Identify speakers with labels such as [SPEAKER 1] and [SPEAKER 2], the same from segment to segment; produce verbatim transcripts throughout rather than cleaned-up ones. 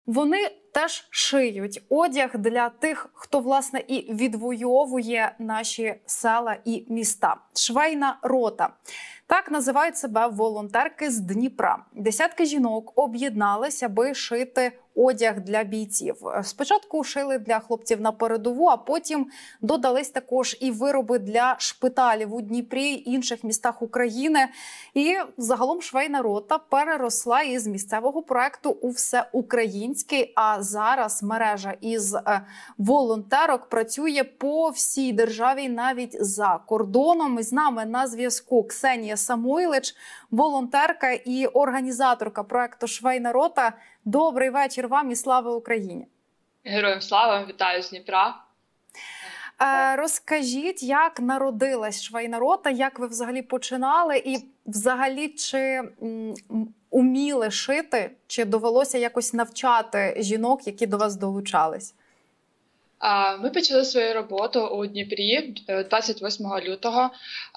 [SPEAKER 1] Вони теж шиють одяг для тих, хто, власне, і відвоює наші села і міста. Швейна рота. Так називають себе волонтерки з Дніпра. Десятки жінок об'єдналися, аби шити одяг для бійців. Спочатку шили для хлопців на передову, а потім додались також і вироби для шпиталів у Дніпрі й інших містах України. І загалом швейна рота переросла із місцевого проекту у всеукраїнський, а зараз мережа із волонтерок працює по всій державі, навіть за кордоном. І з нами на зв'язку Ксенія Самойлич, волонтерка і організаторка проекту «Швейна рота». Добрий вечір вам і слава Україні!
[SPEAKER 2] Героям слава, вітаю з Дніпра.
[SPEAKER 1] Е, розкажіть, як народилась швейна рота, як ви взагалі починали і взагалі чи м, уміли шити, чи довелося якось навчати жінок, які до вас долучались?
[SPEAKER 2] Ми почали свою роботу у Дніпрі двадцять восьмого лютого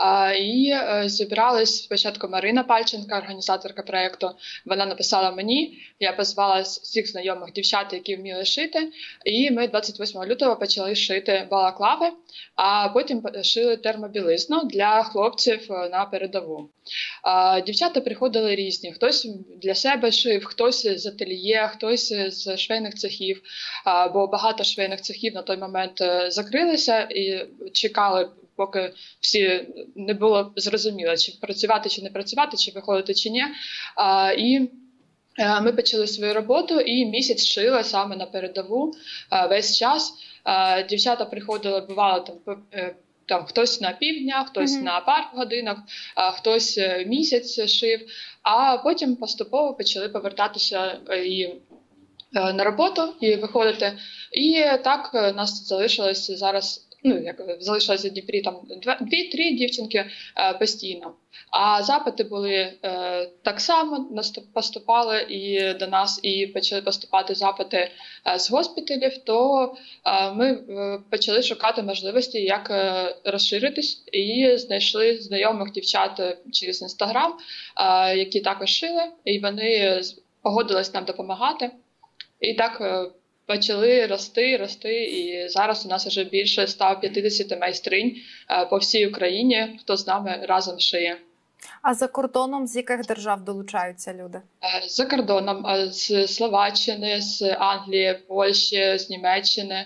[SPEAKER 2] і зібрались спочатку Марина Пальченка, організаторка проєкту. Вона написала мені, я позвала всіх знайомих дівчат, які вміли шити, і ми двадцять восьмого лютого почали шити балаклави, а потім шили термобілизну для хлопців на передову. Дівчата приходили різні, хтось для себе шив, хтось з ательє, хтось з швейних цехів, бо багато швейних цехів на той момент закрилися і чекали, поки всі не було зрозуміло, чи працювати, чи не працювати, чи виходити, чи ні. І ми почали свою роботу і місяць шили саме на передову весь час. Дівчата приходили, бувало там, там хтось на півдня, хтось mm-hmm. на пару годинок, хтось місяць шив, а потім поступово почали повертатися і на роботу і виходити. І так нас залишилось зараз, ну, як залишилося в Дніпрі там дві-три дівчинки е, постійно. А запити були е, так само, поступали і до нас, і почали поступати запити е, з госпіталів, то е, ми е, почали шукати можливості, як е, розширитись, і знайшли знайомих дівчат через Інстаграм, е, які також шили, і вони погодились нам допомагати. І так почали рости, рости, і зараз у нас вже більше ста п'ятдесят майстринь по всій Україні, хто з нами разом шиє.
[SPEAKER 1] А за кордоном з яких держав долучаються люди?
[SPEAKER 2] За кордоном, з Словаччини, з Англії, Польщі, з Німеччини.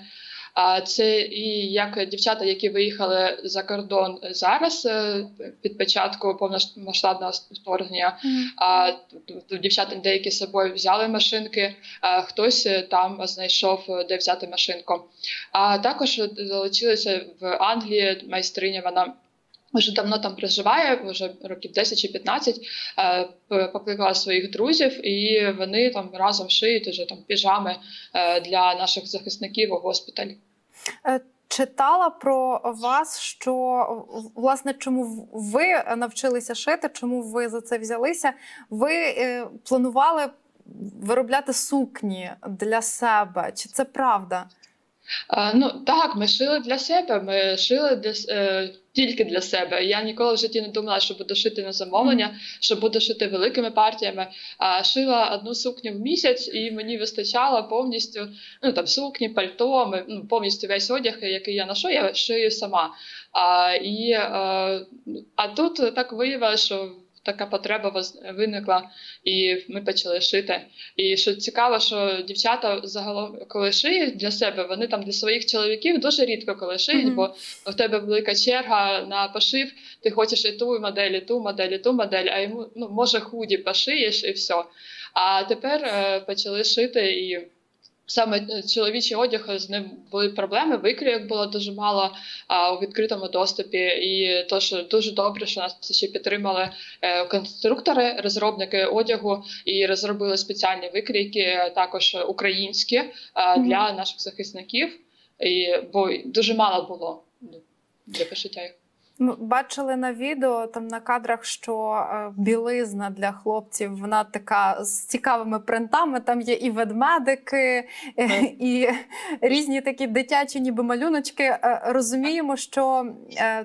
[SPEAKER 2] Це і як дівчата, які виїхали за кордон зараз під початку повномасштабного вторгнення, mm-hmm. дівчата деякі з собою взяли машинки, хтось там знайшов, де взяти машинку. А також долучилися в Англії майстриня, вона вже давно там проживає, вже років десять чи п'ятнадцять, покликала своїх друзів, і вони там разом шиють уже там піжами для наших захисників у госпіталі.
[SPEAKER 1] Читала про вас, що, власне, чому ви навчилися шити, чому ви за це взялися. Ви планували виробляти сукні для себе. Чи це правда?
[SPEAKER 2] А, ну, так, ми шили для себе, ми шили для, е, тільки для себе. Я ніколи в житті не думала, що буду шити на замовлення, mm-hmm. що буду шити великими партіями. А шила одну сукню в місяць, і мені вистачало повністю, ну, там, сукні, пальто, ми, ну, повністю весь одяг, який я ношу, я шию сама. А, і, а, а тут так виявилося, що така потреба виникла, і ми почали шити. І що цікаво, що дівчата загалом, коли шиють для себе, вони там для своїх чоловіків дуже рідко коли шиють, mm-hmm. бо в тебе велика черга на пошив, ти хочеш і ту модель, і ту модель, і ту модель, а йому, ну, може, худі пошиєш і все. А тепер е, почали шити, і саме чоловічий одяг, з ним були проблеми, викрійок було дуже мало а, у відкритому доступі. І тож дуже добре, що нас ще підтримали е, конструктори, розробники одягу, і розробили спеціальні викрійки, також українські, е, для mm-hmm. наших захисників, і, бо дуже мало було для пошиття їх.
[SPEAKER 1] Ми бачили на відео, там на кадрах, що білизна для хлопців, вона така з цікавими принтами, там є і ведмедики, mm. і різні такі дитячі ніби малюночки. Розуміємо, що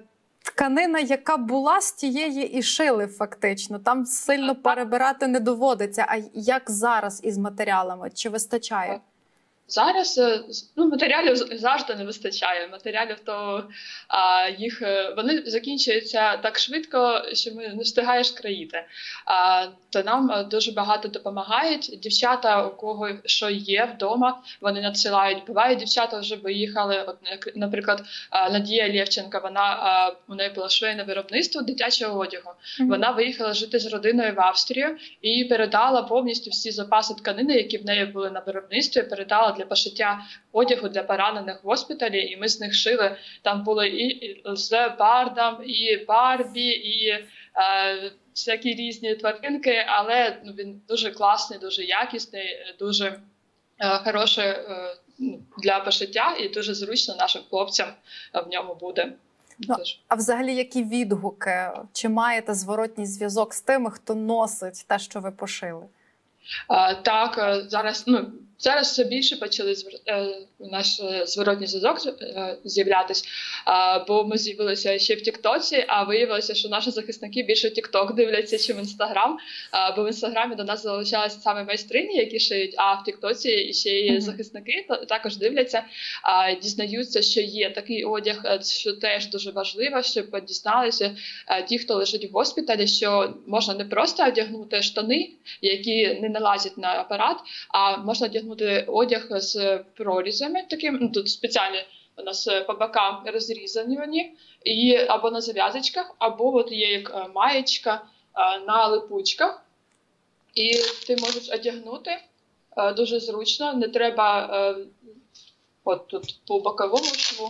[SPEAKER 1] тканина, яка була, з тієї і шили фактично. Там сильно перебирати не доводиться. А як зараз із матеріалами? Чи вистачає?
[SPEAKER 2] Зараз ну, матеріалів завжди не вистачає. Матеріалів то а, їх вони закінчуються так швидко, що ми не встигаєш країти. А, то нам дуже багато допомагають. Дівчата, у кого що є вдома, вони надсилають. Бувають, дівчата вже виїхали. От, наприклад, Надія Лєвченка, вона у неї було швейне виробництво дитячого одягу. Mm-hmm. Вона виїхала жити з родиною в Австрію і передала повністю всі запаси тканини, які в неї були на виробництві, передала для пошиття одягу для поранених в госпіталі, і ми з них шили. Там були і з леопардом, і Барбі, і е, всякі різні тваринки, але ну, він дуже класний, дуже якісний, дуже е, хороший е, для пошиття і дуже зручно нашим хлопцям в ньому буде.
[SPEAKER 1] Ну, а взагалі які відгуки? Чи маєте зворотній зв'язок з тими, хто носить те, що ви пошили?
[SPEAKER 2] А, так, зараз, ну, зараз все більше почали е, наш зворотній зв'язок е, з'являтись, а, бо ми з'явилися ще в Тіктоці, а виявилося, що наші захисники більше Тікток дивляться, чим Інстаграм, а, бо в Інстаграмі до нас залишалися саме майстрині, які шиють, а в Тіктоці ще й mm-hmm. захисники також дивляться, а, дізнаються, що є такий одяг, що теж дуже важливо, щоб дізналися а, ті, хто лежить в госпіталі, що можна не просто одягнути штани, які не налазять на апарат, а можна одягнути одяг з прорізами таким, ну, тут спеціальні у нас по бокам розрізані вони, і або на зав'язочках, або от є як маєчка на липучках. І ти можеш одягнути дуже зручно, не треба от тут по боковому шву,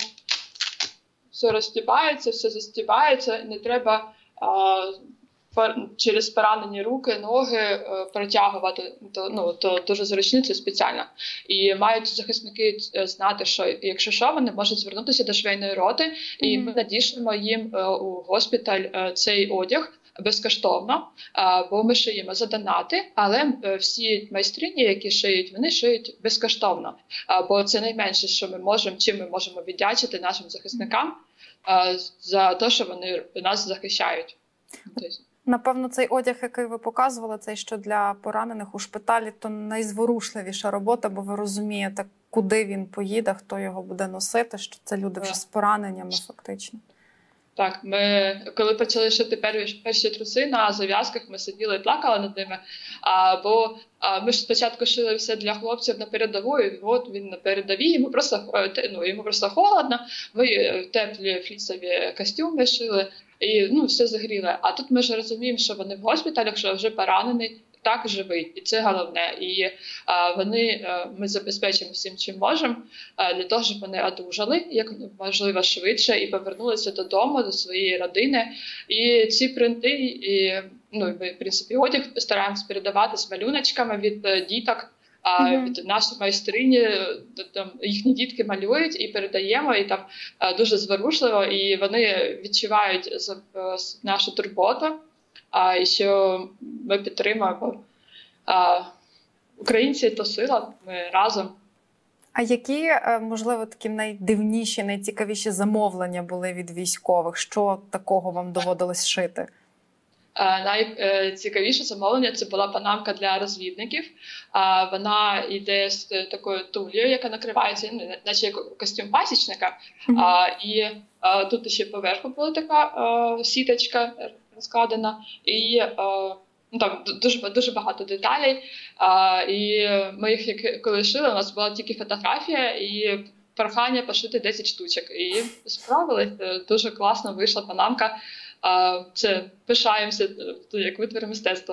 [SPEAKER 2] все розстібається, все застібається, не треба через поранені руки, ноги протягувати, то, ну, то дуже зручно, це спеціально. І мають захисники знати, що якщо що, вони можуть звернутися до швейної роти, mm-hmm. і ми надішлемо їм у госпіталь цей одяг безкоштовно, бо ми шиємо за донати, але всі майстрині, які шиють, вони шиють безкоштовно, бо це найменше, що ми можемо, чим ми можемо віддячити нашим захисникам за те, що вони нас захищають.
[SPEAKER 1] Напевно, цей одяг, який ви показували, цей, що для поранених у шпиталі, то найзворушливіша робота, бо ви розумієте, куди він поїде, хто його буде носити, що це люди вже з пораненнями фактично.
[SPEAKER 2] Так, ми коли почали шити перші труси на зав'язках, ми сиділи і плакали над ними, а, бо а, ми ж спочатку шили все для хлопців на передову, і от він на передовій, йому просто, ну, йому просто холодно, ми теплі флісові костюми шили, і ну, все загріло. А тут ми ж розуміємо, що вони в госпіталях, що вже поранений, так живий, і це головне. І а, вони, а, ми забезпечимо всім, чим можемо, а, для того, щоб вони одужали, як можливо швидше, і повернулися додому, до своєї родини. І ці принти, і, ну, ми, в принципі, одяг стараємось передавати з малюночками від а, діток, а mm-hmm. від нашої майстрині, там їхні дітки малюють і передаємо, і там а, дуже зворушливо, і вони відчувають за, а, нашу турботу. А і що ми підтримуємо. А, українці – то сила, ми разом.
[SPEAKER 1] А які, можливо, такі найдивніші, найцікавіші замовлення були від військових? Що такого вам доводилось шити?
[SPEAKER 2] А, найцікавіше замовлення – це була панамка для розвідників. А, вона йде з такою тулею, яка накривається, ну, наче як костюм пасічника. Mm-hmm. А, і а, тут ще поверху була така а, сіточка складена, і е, ну, там дуже, дуже багато деталей, е, і ми їх, як, коли шили, у нас була тільки фотографія і прохання пошити десять штучок, і справилися, дуже класно вийшла панамка, е, це пишаємося, як витвір мистецтва.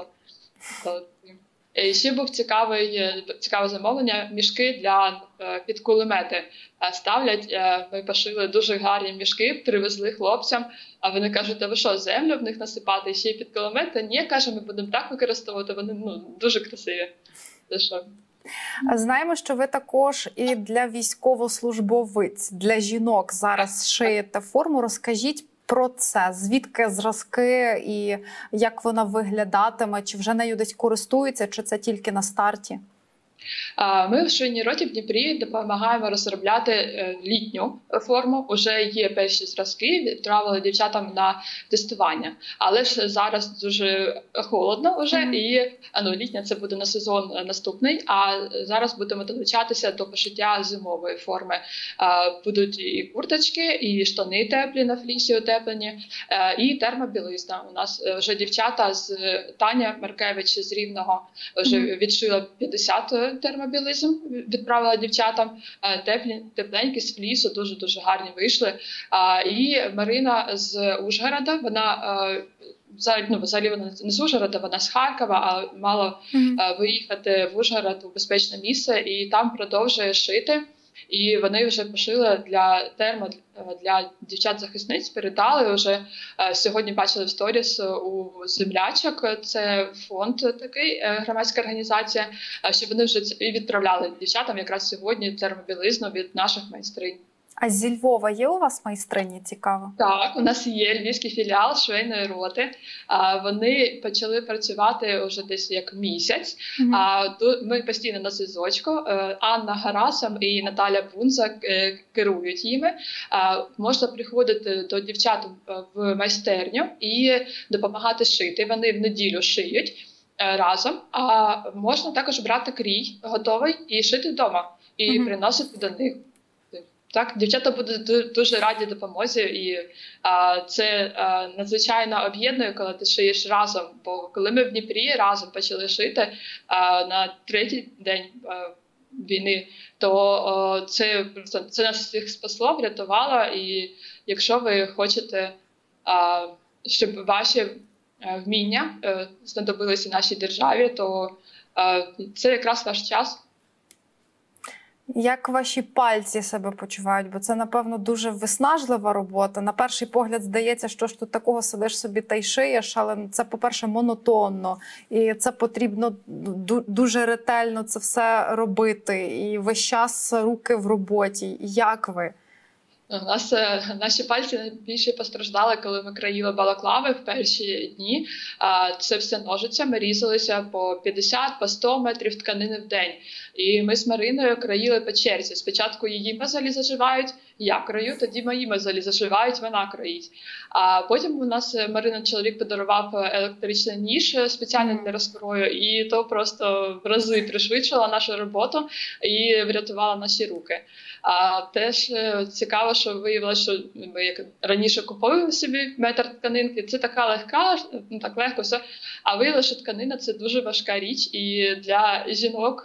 [SPEAKER 2] І ще був цікавий, цікаве замовлення, мішки для е, під кулемети ставлять. Е, ми пошили дуже гарні мішки, привезли хлопцям, а вони кажуть, а ви що, землю в них насипати, ще й під кулемети? Ні, каже, ми будемо так використовувати, вони ну, дуже красиві. Це що?
[SPEAKER 1] Знаємо, що ви також і для військовослужбовиць, для жінок зараз шиєте форму. Розкажіть про це, звідки зразки і як вона виглядатиме, чи вже нею десь користуються, чи це тільки на старті?
[SPEAKER 2] Ми в швейній роті в Дніпрі допомагаємо розробляти літню форму. Уже є перші зразки, відправили дівчатам на тестування. Але ж зараз дуже холодно вже, mm-hmm. і ну, літня це буде на сезон наступний, а зараз будемо долучатися до пошиття зимової форми. Будуть і курточки, і штани теплі на флісі утеплені, і термобілизна. У нас вже дівчата з Таня Маркевич з Рівного вже mm-hmm. відшила п'ятдесят термобілизм, відправила дівчатам, теплі, тепленькі, з флісу, дуже-дуже гарні вийшли. І Марина з Ужгорода, вона, ну, взагалі вона не з Ужгорода, вона з Харкова, а мала mm-hmm. виїхати в Ужгород у безпечне місце, і там продовжує шити. І вони вже пошили для термо, для дівчат-захисниць, передали вже. Сьогодні бачили в сторіс у землячок, це фонд такий, громадська організація, що вони вже і відправляли дівчатам якраз сьогодні термобілизну від наших майстринь.
[SPEAKER 1] А зі Львова є у вас майстрині, цікаво?
[SPEAKER 2] Так, у нас є львівський філіал швейної роти. Вони почали працювати вже десь як місяць. Mm-hmm. Ми постійно на зв'язочку. Анна Гарасам і Наталя Бунза керують їми. Можна приходити до дівчат в майстерню і допомагати шити. Вони в неділю шиють разом. А можна також брати крій готовий і шити вдома. І mm-hmm. приносити до них. Так, дівчата будуть дуже раді допомозі, і а, це а, надзвичайно об'єднує, коли ти шиєш разом. Бо коли ми в Дніпрі разом почали шити а, на третій день а, війни, то а, це, це нас всіх спасло, врятувало. І якщо ви хочете, а, щоб ваші а, вміння а, знадобилися нашій державі, то а, це якраз ваш час.
[SPEAKER 1] Як ваші пальці себе почувають? Бо це, напевно, дуже виснажлива робота. На перший погляд здається, що ж тут такого сидиш собі та й шиєш, але це, по-перше, монотонно. І це потрібно дуже ретельно це все робити. І весь час руки в роботі. Як ви?
[SPEAKER 2] У нас наші пальці найбільше постраждали, коли ми країли балаклави в перші дні. Це все ножицями, різалися по п'ятдесят, по сто метрів тканини в день. І ми з Мариною країли по черзі. Спочатку її мозолі зашивають, я крою, тоді мої мозолі зашивають, вона кроїть. А потім у нас Марина чоловік подарував електричний ніж спеціально для розкрою, і то просто в рази пришвидшило нашу роботу і врятувало наші руки. А теж цікаво, що виявилося, що ми як раніше купували собі метр тканинки, це така легка, ну так легко все, а виявилося, що тканина – це дуже важка річ, і для жінок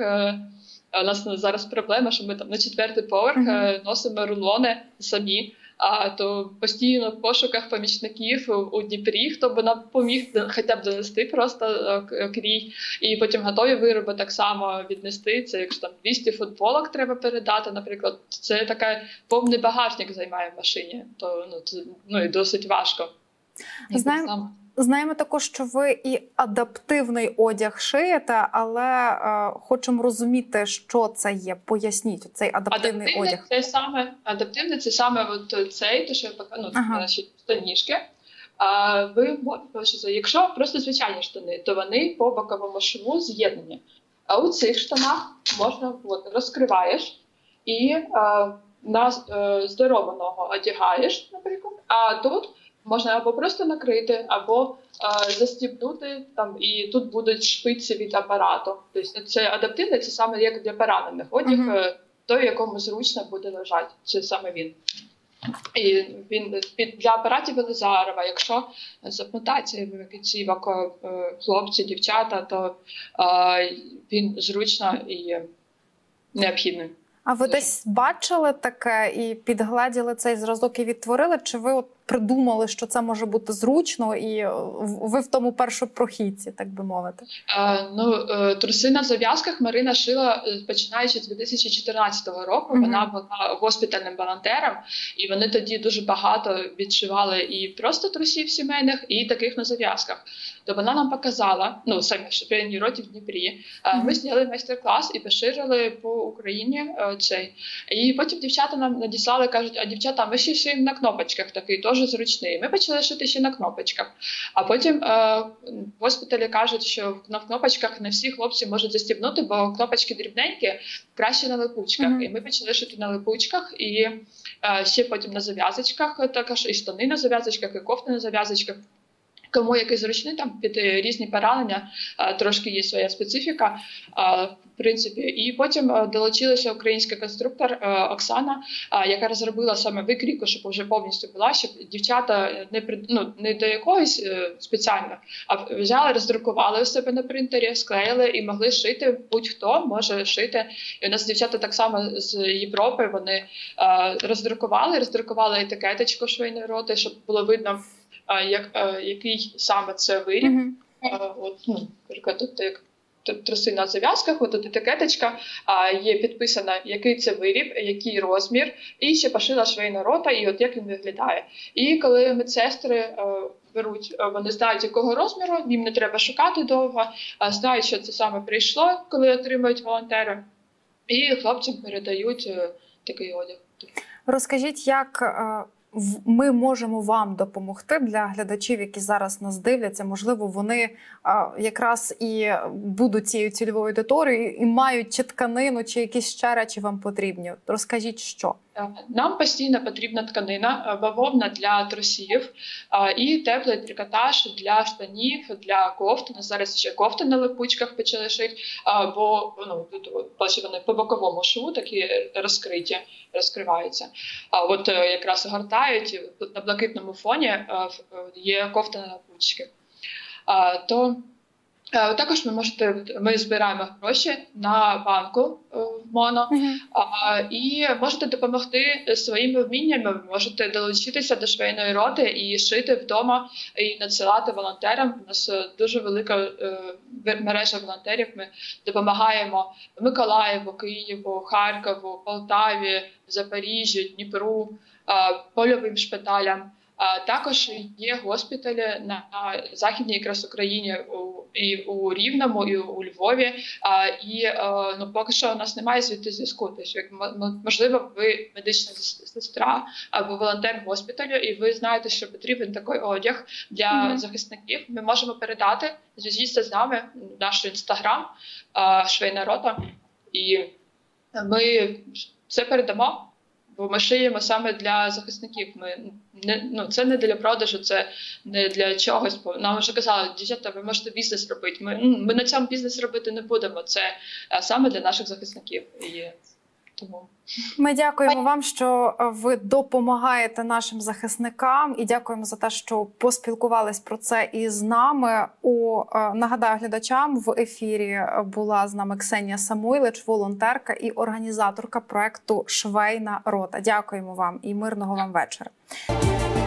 [SPEAKER 2] у нас зараз проблема, що ми там на четвертий поверх mm-hmm. носимо рулони самі, а то постійно в пошуках помічників у Дніпрі, хто б нам поміг хоча б донести просто крій, і потім готові вироби так само віднести. Це якщо там двісті футболок треба передати, наприклад, це такий повний багажник займає в машині, то ну, це, ну і досить важко.
[SPEAKER 1] Знаємо, знаємо також, що ви і адаптивний одяг шиєте, але е, хочемо розуміти, що це є. Поясніть, цей адаптивний, адаптивний одяг.
[SPEAKER 2] Це саме, адаптивний – це саме от цей, то, що я покажу, ну, ага. наші штанішки. А, ви, якщо просто звичайні штани, то вони по боковому шву з'єднані. А у цих штанах можна, от, розкриваєш і а, на а, здорову ногу одягаєш, наприклад, а тут можна або просто накрити, або а, застібнути, там, і тут будуть шпиці від апарату. Тобто це адаптивне, це саме як для поранених одяг, uh-huh. той, якому зручно буде лежати. Це саме він. І він для апаратів Велизарова, якщо з ампутацією кінцівок хлопці, дівчата, то а, він зручно і необхідний.
[SPEAKER 1] А ви десь бачили таке і підгледіли цей зразок і відтворили? Чи ви от придумали, що це може бути зручно, і ви в тому першопрохідці, так би мовити?
[SPEAKER 2] А, ну, труси на зав'язках Марина шила, починаючи з дві тисячі чотирнадцятого року. Mm-hmm. Вона була госпітальним волонтером, і вони тоді дуже багато відшивали і просто трусів сімейних, і таких на зав'язках. То вона нам показала, ну, самі в швейній роті в Дніпрі, mm-hmm. ми зняли майстер-клас і поширили по Україні цей. І потім дівчата нам надіслали, кажуть, а дівчата, ми ще шиємо на кнопочках такий, теж дуже зручний. Ми почали шити ще на кнопочках. А потім е, в госпіталі кажуть, що на кнопочках не всі хлопці можуть застібнути, бо кнопочки дрібненькі, краще на липучках. Mm-hmm. І ми почали шити на липучках, і е, ще потім на зав'язочках, також і штани на зав'язочках, і кофти на зав'язочках. Кому який зручний, там під різні поранення, трошки є своя специфіка, в принципі. І потім долучилася український конструктор Оксана, яка розробила саме викрійку, щоб вже повністю була, щоб дівчата не, ну, не до якогось спеціально, а взяли, роздрукували у себе на принтері, склеїли і могли шити, будь-хто може шити. І у нас дівчата так само з Європи, вони роздрукували, роздрукували етикеточку швейної роти, щоб було видно, Як, який саме це виріб. Mm-hmm. От, ну, наприклад, тут як труси на зав'язках, от тут етикеточка, є підписано, який це виріб, який розмір, і ще пошила швейна рота, і от як він виглядає. І коли медсестри беруть, вони знають, якого розміру, їм не треба шукати довго, знають, що це саме прийшло, коли отримують волонтери, і хлопцям передають такий одяг.
[SPEAKER 1] Розкажіть, як ми можемо вам допомогти для глядачів, які зараз нас дивляться. Можливо, вони а, якраз і будуть цією цільовою аудиторією і мають чи тканину, чи якісь ще речі вам потрібні. Розкажіть, що?
[SPEAKER 2] Нам постійно потрібна тканина, бавовна для трусів і теплий трикотаж для штанів, для кофт. У нас зараз ще кофти на липучках почали шити, бо ну, вони по боковому шву такі розкриті, розкриваються. А от якраз гортають, на блакитному фоні є кофта на липучки. То також ми можете, ми збираємо гроші на банку в МОНО, uh-huh. а, і можете допомогти своїми вміннями, можете долучитися до швейної роти і шити вдома, і надсилати волонтерам. У нас дуже велика е, мережа волонтерів, ми допомагаємо Миколаєву, Києву, Харкову, Полтаві, Запоріжжю, Дніпру, е, польовим шпиталям. А також є госпіталі на Західній якраз Україні, і у Рівному, і у Львові. А, і а, ну, поки що у нас немає звідти зв'язку. Тобто, можливо, ви медична сестра або волонтер госпіталю, і ви знаєте, що потрібен такий одяг для mm-hmm. захисників. Ми можемо передати, зв'яжіться з нами, наш інстаграм, швейна рота, і ми це передамо. Бо ми шиємо саме для захисників. Ми не, ну, це не для продажу, це не для чогось. Бо нам вже казали, дівчата, ви можете бізнес робити. Ми, ми на цьому бізнес робити не будемо. Це саме для наших захисників. І тому...
[SPEAKER 1] Ми дякуємо вам, що ви допомагаєте нашим захисникам, і дякуємо за те, що поспілкувались про це із нами. У, нагадаю глядачам, в ефірі була з нами Ксенія Самойлич, волонтерка і організаторка проекту «Швейна рота». Дякуємо вам і мирного вам вечора.